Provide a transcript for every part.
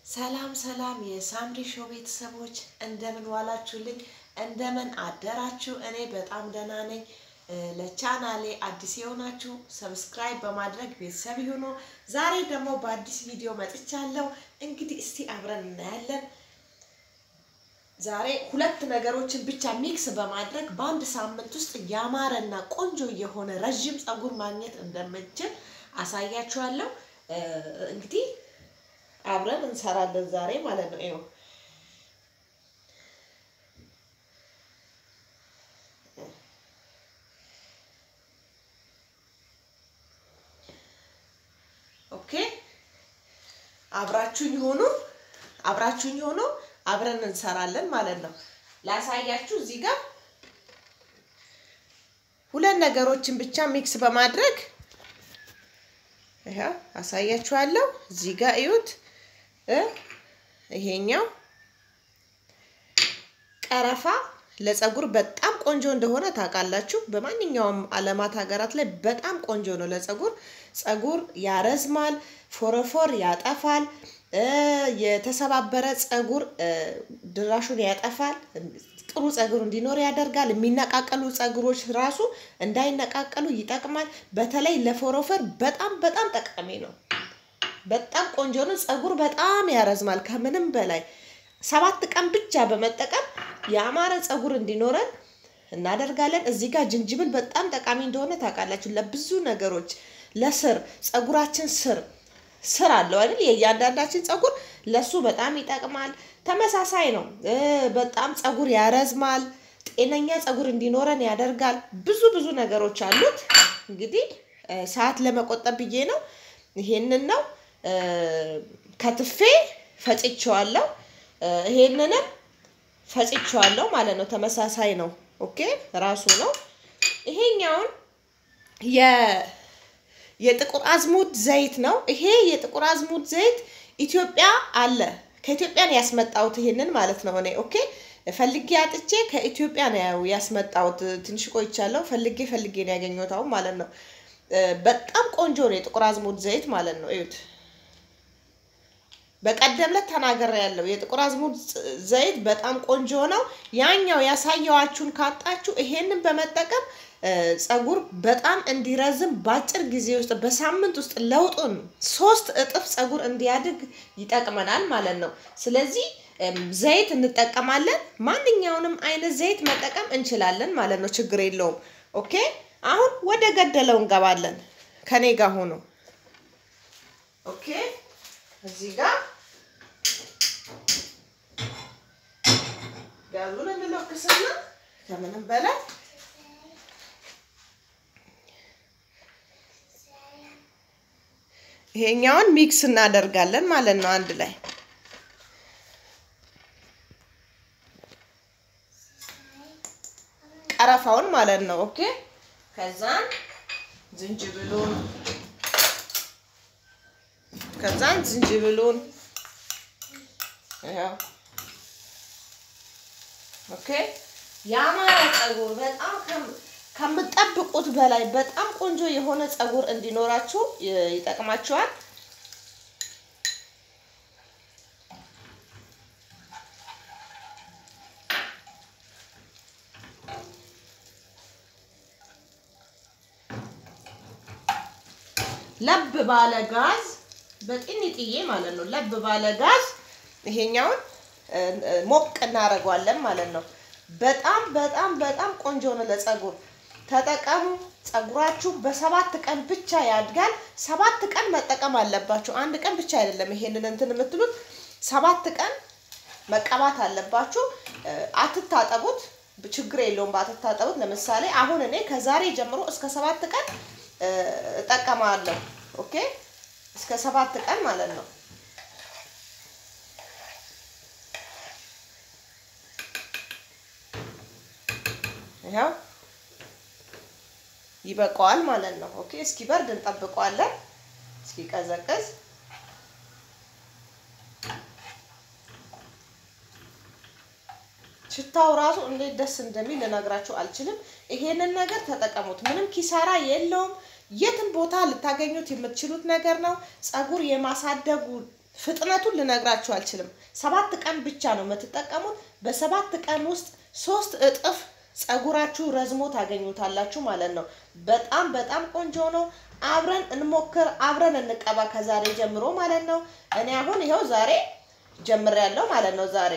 ሰላም ሰላም የሳምሪ ሾው ቤተሰቦች እንደምን ዋላችሁልኝ እንደምን አደራችሁ እኔ በጣም ደህና ነኝ ለቻናሌ አዲስ የሆናችሁ ሰብስክራይብ በማድረግ ቤተሰብ ይሁኑ ዛሬ ደግሞ በአዲስ ቪዲዮ መጥቻለሁ እንግዲህ እስቲ አብረን እናያለን ዛሬ ሁለት ነገሮችን ብቻ ሚክስ በማድረግ በአንድ ሳምንት ውስጥ ያማረና ቆንጆ የሆነ ረጅም ጸጉር ማግኘት እንደምንችል አሳያችኋለሁ እንግዲህ አብረን እንሰራለን ዛሬ ማለት ነው ይሄው ኦኬ አብራችሁኝ ሆኖ አብረን እንሰራለን ማለት ነው ላሳያችሁ እዚህ ጋር ሁለት ነገሮችን ብቻ ሚክስ በማድረግ ይሄ አሳያችኋለሁ እዚህ ጋር እዩት ይሄኛው ቀረፋ ለጸጉር በጣም ቆንጆ እንደሆነ ታውቃላችሁ በማንኛውም ዓለማት ሀገራት ላይ በጣም ቆንጆ ነው ለጸጉር ጸጉር ያረዝማል ፎረፎር ያጠፋል የተሰባበረ ጸጉር ድራሹን ያጠፋል ጥሩ ጸጉር እንዲኖር ያደርጋል የሚነቃቀሉ ጸጉሮች ራሱ እንዳይነቃቀሉ ይጠቅማል በተለይ ለፎረፎር በጣም ጠቃሚ ነው በጣም ቆንጆ ነው ጸጉር በጣም ያረዝማል ከምንም በላይ 7 ቀን ብቻ በመጠቀም ያማረ ጸጉር እንዲኖረን እናደርጋለን እዚህ ጋር ጅንጅብል በጣም ጠቃሚ እንደሆነ ታውቃላችሁ ለብዙ ነገሮች ለስር ጸጉራችን ስር አለው አይደል የእያንዳንዳችን ጸጉር ለሱ በጣም ይጠቅማል ተመሳሳይ ነው በጣም ጸጉር ያረዝማል ጤነኛ ጸጉር እንዲኖረን ያደርጋል ብዙ ነገሮች አሉት እንግዲህ ሰዓት ለመቆጠብ ብዬ ነው ይሄንን ነው ከትፌ ፈጭቼዋለሁ ይሄንንም ፈጭቼዋለሁ ማለት ነው ተመሳሳይ ነው ኦኬ ራሱ ነው ይሄኛውን የጥቁር አዝሙድ ዘይት ነው ይሄ የጥቁር አዝሙድ ዘይት ኢትዮጵያ አለ ከኢትዮጵያ ነው ያስመጣሁት ይሄንን ማለት ነው እኔ ኦኬ ፈልጌ አጥቼ ከኢትዮጵያ ነው ያስመጣሁት ትንሽ ቆይቻለሁ ፈልጌ ነው ያገኘሁት አሁን ማለት ነው በጣም ቆንጆ ነው የጥቁር አዝሙድ ዘይት ማለት ነው እዩት በቀደም ላይ ተናግሬያለሁ የጥቁር አዝሙድ ዘይት በጣም ቆንጆ ነው ያኛው ያሳየዋችሁን ካጣችሁ ይሄንን በመጠቀም ጸጉር በጣም እንዲረዝም ባጭር ጊዜ ውስጥ በሳምንት ውስጥ ለውጡን 3 እጥፍ ጸጉር እንዲያድግ ይጠቅመናል ማለት ነው ስለዚህ ዘይት እንጠቀማለን ማንኛውንም አይነት ዘይት መጠቀም እንችላለን ማለት ነው ችግር የለውም ኦኬ አሁን ወደ ገደለው እንገባለን ከኔ ጋር ሆኖ ኦኬ እዚህ ጋር ጋዙን እንለኩስና ከምንም በላይ ይሄኛውን ሚክስ እናደርጋለን ማለት ነው አንድ ላይ ቀረፋውን ማለት ነው ኦኬ ከዛን ዝንጅብሉን ያው ኦኬ ያማረ ጸጉር በጣም ከምትጠብቁት በላይ በጣም ቆንጆ የሆነ ጸጉር እንዲኖራችሁ ይጠቅማችኋል ለብ ባለ ጋዝ በጥንጥዬ ማለት ነው ለብ ባለ ጋዝ ይሄኛውን ሞቅ እናደርጋለን ማለት ነው በጣም ቆንጆ ነው ለጸጉር ተጠቀሙ ጸጉራችሁ በ7 ቀን ብቻ ያድጋል 7 ቀን መጠቀም አለባችሁ አንድ ቀን ብቻ አይደለም ይሄንን እንትን የምትሉት 7 ቀን መቀባት አለባችሁ አትታጠቡት ችግር የለውም ባትታጠቡት ለምሳሌ አሁን እኔ ከዛሬ ጀምሮ እስከ 7 ቀን እጠቀማለሁ ኦኬ እስከ 7 ቀን ማለት ነው ያው ይበቃዋል ማለት ነው ኦኬ እስኪ በርድ እንጠብቀዋለን እስኪ ቀዘቀዝ ሽታው ራሱ እንዴት ደስ እንደሚል ልነግራችሁ አልችልም ይሄንን ነገር ተጠቀሙት ምንም ኪሳራ የለውም የትም ቦታ ልታገኙት የምትችሉት ነገር ነው ጸጉር የማሳደጉ ፍጥነቱን ልነግራችሁ አልችልም። 7 ቀን ብቻ ነው የምትጠቀሙት። በ7 ቀን ውስጥ 3 እጥፍ ጸጉራችሁ ረዝሞ ታገኙታላችሁ ማለት ነው። በጣም በጣም ቆንጆ ነው። አብረን እንሞክር፣ አብረን እንቀባ ከዛሬ ጀምሮ ማለት ነው። እኔ አሁን ይሄው ዛሬ ጀምሬያለሁ ማለት ነው። ዛሬ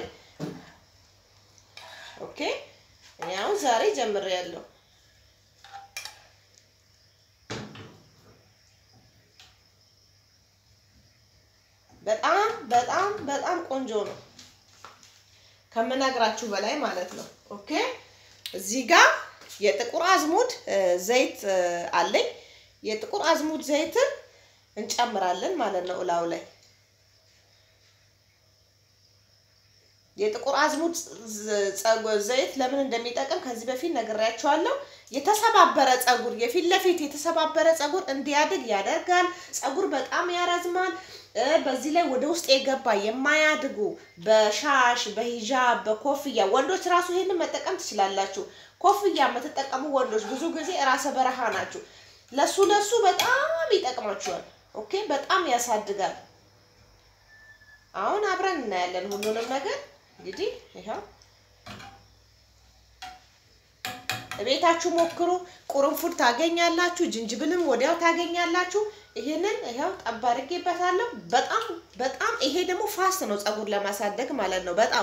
ኦኬ፣ እኔ አሁን ዛሬ ጀምሬያለሁ። በጣም በጣም በጣም ቆንጆ ነው ከምነግራችሁ በላይ ማለት ነው። ኦኬ፣ እዚህ ጋር የጥቁር አዝሙድ ዘይት አለኝ። የጥቁር አዝሙድ ዘይትን እንጨምራለን ማለት ነው እላው ላይ። የጥቁር አዝሙድ ዘይት ለምን እንደሚጠቅም ከዚህ በፊት ነግሬያችኋለሁ። የተሰባበረ ጸጉር፣ የፊት ለፊት የተሰባበረ ጸጉር እንዲያድግ ያደርጋል። ጸጉር በጣም ያረዝማል። በዚህ ላይ ወደ ውስጥ የገባ የማያድጉ በሻሽ በሂጃብ በኮፍያ ወንዶች ራሱ ይሄንን መጠቀም ትችላላችሁ። ኮፍያ የምትጠቀሙ ወንዶች ብዙ ጊዜ ራሰ በረሃ ናችሁ። ለሱ በጣም ይጠቅማችኋል። ኦኬ፣ በጣም ያሳድጋል። አሁን አብረን እናያለን ሁሉንም ነገር። እንግዲህ ይሄው ቤታችሁ ሞክሩ። ቁርንፉድ ታገኛላችሁ፣ ዝንጅብልም ወዲያው ታገኛላችሁ። ይሄንን ይሄው ጠብ አድርጌበታለሁ። በጣም በጣም ይሄ ደግሞ ፋስት ነው ጸጉር ለማሳደግ ማለት ነው። በጣም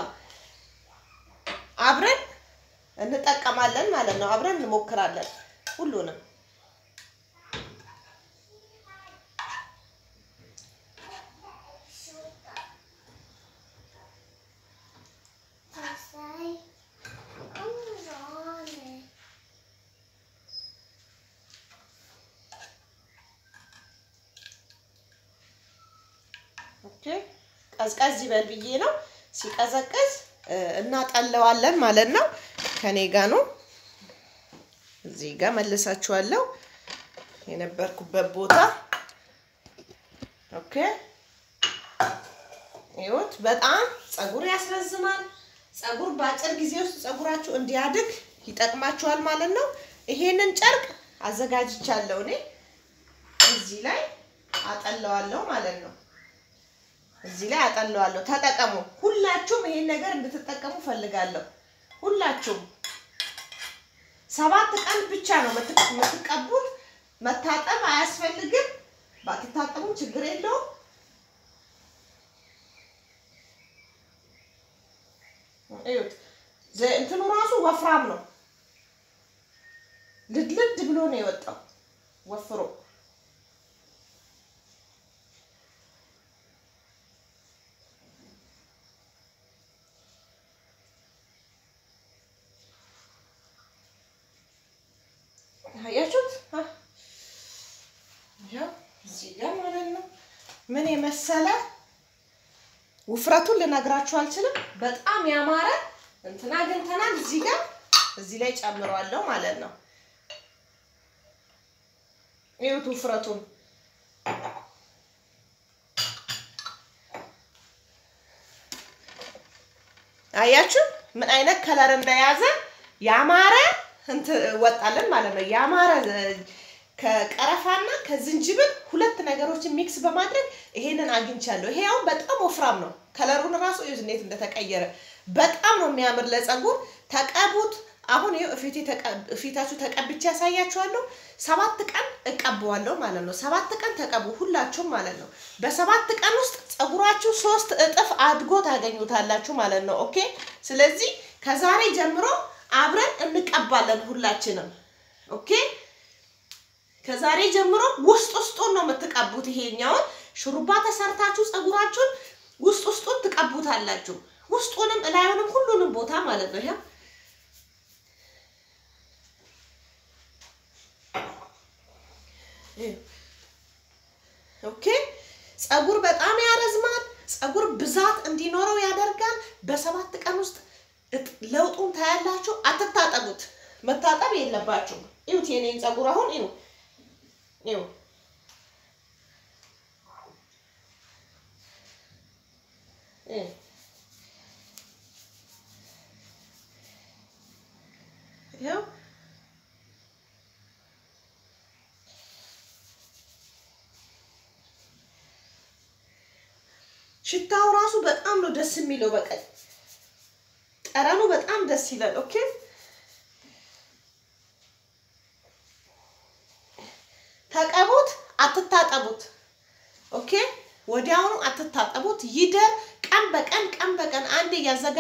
አብረን እንጠቀማለን ማለት ነው። አብረን እንሞክራለን ሁሉንም። ኦኬ፣ ቀዝቀዝ ይበል ብዬ ነው። ሲቀዘቅዝ እናጠለዋለን ማለት ነው። ከኔ ጋር ነው። እዚህ ጋር መልሳችኋለሁ የነበርኩበት ቦታ። ኦኬ፣ ይሁት በጣም ጸጉር ያስረዝማል። ጸጉር በአጭር ጊዜ ውስጥ ጸጉራችሁ እንዲያድግ ይጠቅማችኋል ማለት ነው። ይሄንን ጨርቅ አዘጋጅቻለሁ እኔ። እዚህ ላይ አጠለዋለሁ ማለት ነው። እዚህ ላይ አጠለዋለሁ። ተጠቀሙ። ሁላችሁም ይሄን ነገር እንድትጠቀሙ ፈልጋለሁ። ሁላችሁም 7 ቀን ብቻ ነው የምትቀቡት። መታጠብ አያስፈልግም። ባትታጠቡ ችግር የለውም። እዩት፣ እንትኑ ራሱ ወፍራም ነው። ልድልድ ብሎ ነው የወጣው ወፍሮ። አያችሁት? ያው እዚህ ጋር ማለት ነው ምን የመሰለ ውፍረቱን ልነግራችሁ አልችልም። በጣም ያማረ እንትና አግኝተናል። እዚህ ጋር እዚህ ላይ ጨምሯለሁ ማለት ነው። ይሁት ውፍረቱን አያችሁ ምን አይነት ከለር እንደያዘ ያማረ ወጣለን ማለት ነው። ያማረ ከቀረፋና ከዝንጅብል ሁለት ነገሮችን ሚክስ በማድረግ ይሄንን አግኝቻለሁ። ይሄ ያው በጣም ወፍራም ነው። ከለሩን ራሱ ይሁት እንዴት እንደተቀየረ በጣም ነው የሚያምር። ለጸጉር ተቀቡት። አሁን ይሄ ፊታችሁ ተቀብቼ ያሳያችኋለሁ። 7 ቀን እቀበዋለሁ ማለት ነው። 7 ቀን ተቀቡ ሁላችሁም ማለት ነው። በ7 ቀን ውስጥ ጸጉራችሁ 3 እጥፍ አድጎ ታገኙታላችሁ ማለት ነው። ኦኬ፣ ስለዚህ ከዛሬ ጀምሮ አብረን እንቀባለን ሁላችንም። ኦኬ፣ ከዛሬ ጀምሮ ውስጡን ነው የምትቀቡት። ይሄኛውን ሹሩባ ተሰርታችሁ ጸጉራችሁን ውስጡን ትቀቡታላችሁ። ውስጡንም እላዩንም ሁሉንም ቦታ ማለት ነው። ይሄ ኦኬ፣ ጸጉር በጣም ያረዝማል። ጸጉር ብዛት እንዲኖረው ያደርጋል። በ7 ቀን ውስጥ ለውጡን ታያላችሁ። አትታጠቡት። መታጠብ የለባችሁም። እዩት የኔን ጸጉር አሁን እዩ። ይኸው ሽታው ራሱ በጣም ነው ደስ የሚለው። በቃ ጠረኑ በጣም ደስ ይላል። ኦኬ ተቀቡት፣ አትታጠቡት። ኦኬ ወዲያውኑ አትታጠቡት። ይደር ቀን በቀን አንዴ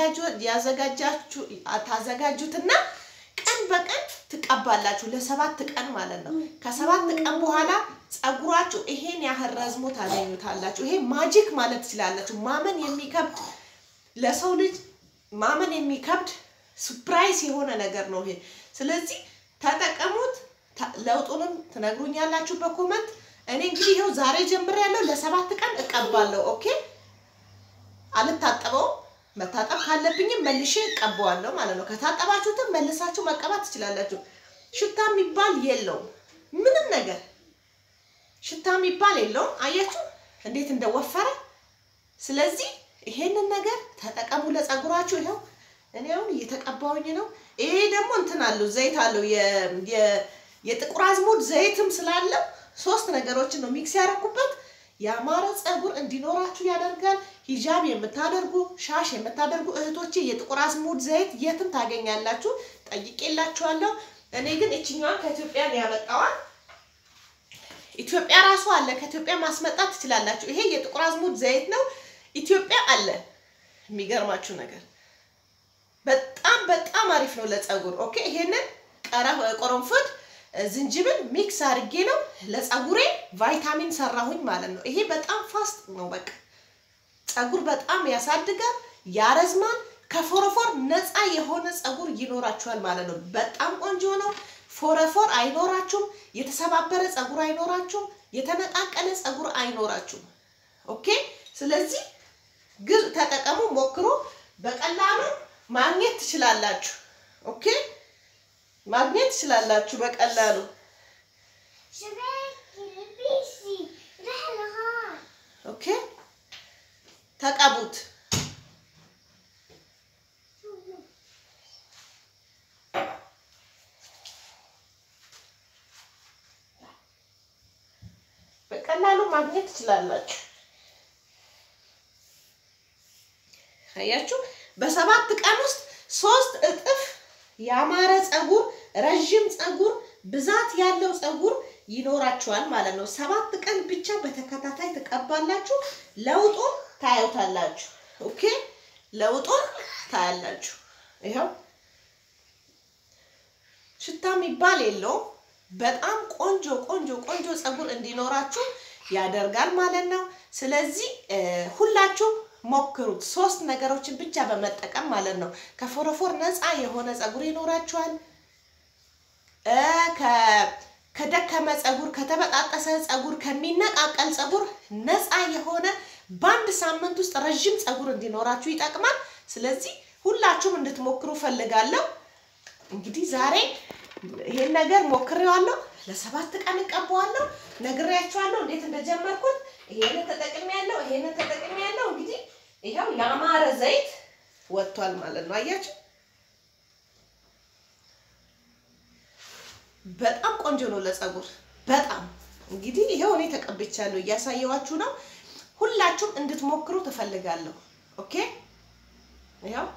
ታዘጋጁትና ቀን በቀን ትቀባላችሁ ለ7 ቀን ማለት ነው። ከ7 ቀን በኋላ ጸጉራችሁ ይሄን ያህል ረዝሞ ታገኙታላችሁ። ይሄ ማጂክ ማለት ትችላላችሁ። ማመን የሚከብድ ለሰው ልጅ ማመን የሚከብድ ሰርፕራይዝ የሆነ ነገር ነው ይሄ። ስለዚህ ተጠቀሙት። ለውጡንም ትነግሩኛላችሁ በኮሜንት። እኔ እንግዲህ ይሄው ዛሬ ጀምሬያለሁ ለ7 ቀን እቀባለሁ። ኦኬ አልታጠበው። መታጠብ ካለብኝም መልሼ እቀባዋለሁ ማለት ነው። ከታጠባችሁትም መልሳችሁ መቀባት ትችላላችሁ። ሽታ የሚባል የለውም ምንም ነገር። ሽታ የሚባል የለውም። አያችሁ እንዴት እንደወፈረ። ስለዚህ ይሄንን ነገር ተጠቀሙ ለጸጉራችሁ። ይሄው እኔ አሁን እየተቀባውኝ ነው። ይሄ ደግሞ እንትን አለው ዘይት አለው የጥቁር አዝሙድ ዘይትም ስላለው 3 ነገሮችን ነው ሚክስ ያደረኩበት። ያማረ ጸጉር እንዲኖራችሁ ያደርጋል። ሂጃብ የምታደርጉ ሻሽ የምታደርጉ እህቶቼ የጥቁር አዝሙድ ዘይት የትም ታገኛላችሁ። ጠይቄላችኋለሁ። እኔ ግን እቺኛዋን ከኢትዮጵያ ነው ያመጣዋል። ኢትዮጵያ ራሱ አለ፣ ከኢትዮጵያ ማስመጣት ትችላላችሁ። ይሄ የጥቁር አዝሙድ ዘይት ነው፣ ኢትዮጵያ አለ። የሚገርማችሁ ነገር በጣም አሪፍ ነው ለጸጉር። ኦኬ ይሄንን ቆረንፎድ ዝንጅብል ሚክስ አድርጌ ነው ለጸጉሬ ቫይታሚን ሰራሁኝ ማለት ነው። ይሄ በጣም ፋስት ነው። በቃ ጸጉር በጣም ያሳድጋል፣ ያረዝማል። ከፎረፎር ነፃ የሆነ ጸጉር ይኖራችኋል ማለት ነው። በጣም ቆንጆ ነው። ፎረፎር አይኖራችሁም። የተሰባበረ ጸጉር አይኖራችሁም። የተነቃቀለ ጸጉር አይኖራችሁም። ኦኬ ስለዚህ ግን ተጠቀሙ፣ ሞክሩ። በቀላሉ ማግኘት ትችላላችሁ። ኦኬ ማግኘት ትችላላችሁ በቀላሉ። ኦኬ ተቀቡት። በቀላሉ ማግኘት ትችላላችሁ። አያችሁ በ7 ቀን ውስጥ 3 እጥፍ ያማረ ጸጉር፣ ረጅም ጸጉር፣ ብዛት ያለው ጸጉር ይኖራችኋል ማለት ነው። 7 ቀን ብቻ በተከታታይ ተቀባላችሁ፣ ለውጡን ታዩታላችሁ። ኦኬ ለውጡን ታያላችሁ። ይሄው ሽታ የሚባል የለውም። በጣም ቆንጆ ጸጉር እንዲኖራችሁ ያደርጋል ማለት ነው። ስለዚህ ሁላችሁ ሞክሩት። 3 ነገሮችን ብቻ በመጠቀም ማለት ነው። ከፎረፎር ነፃ የሆነ ጸጉር ይኖራችኋል። ከደከመ ጸጉር፣ ከተበጣጠሰ ጸጉር፣ ከሚነቃቀል ጸጉር ነፃ የሆነ በአንድ ሳምንት ውስጥ ረጅም ጸጉር እንዲኖራችሁ ይጠቅማል። ስለዚህ ሁላችሁም እንድትሞክሩ ፈልጋለሁ። እንግዲህ ዛሬ ይሄን ነገር ሞክሬዋለሁ። ለ7 ቀን እቀባዋለሁ። ነግሬያችኋለሁ እንዴት እንደጀመርኩት። ይሄንን ተጠቅሜያለሁ። እንግዲህ ይሄው ያማረ ዘይት ወጥቷል ማለት ነው። አያችሁ በጣም ቆንጆ ነው ለጸጉር በጣም። እንግዲህ ይሄው እኔ ተቀብቻለሁ፣ እያሳየዋችሁ ነው። ሁላችሁም እንድትሞክሩ ተፈልጋለሁ። ኦኬ ይሄው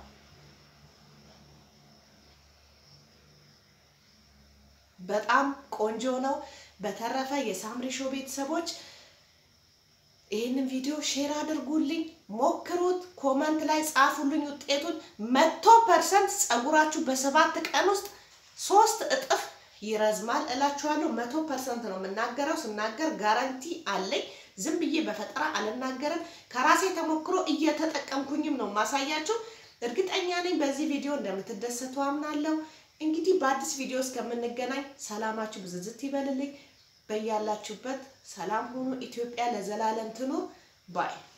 በጣም ቆንጆ ነው። በተረፈ የሳምሪ ሾው ቤተሰቦች ይሄንን ቪዲዮ ሼር አድርጉልኝ፣ ሞክሩት፣ ኮሜንት ላይ ጻፉልኝ ውጤቱን። 100% ጸጉራችሁ በ7 ቀን ውስጥ 3 እጥፍ ይረዝማል እላችኋለሁ። 100% ነው የምናገረው። ስናገር ጋራንቲ አለኝ። ዝም ብዬ በፈጠራ አልናገርም። ከራሴ ተሞክሮ እየተጠቀምኩኝም ነው ማሳያችሁ። እርግጠኛ ነኝ በዚህ ቪዲዮ እንደምትደሰቱ አምናለሁ። እንግዲህ በአዲስ ቪዲዮ እስከምንገናኝ ሰላማችሁ ብዝዝት ይበልልኝ። በያላችሁበት ሰላም ሁኑ። ኢትዮጵያ ለዘላለም ትኑር ባይ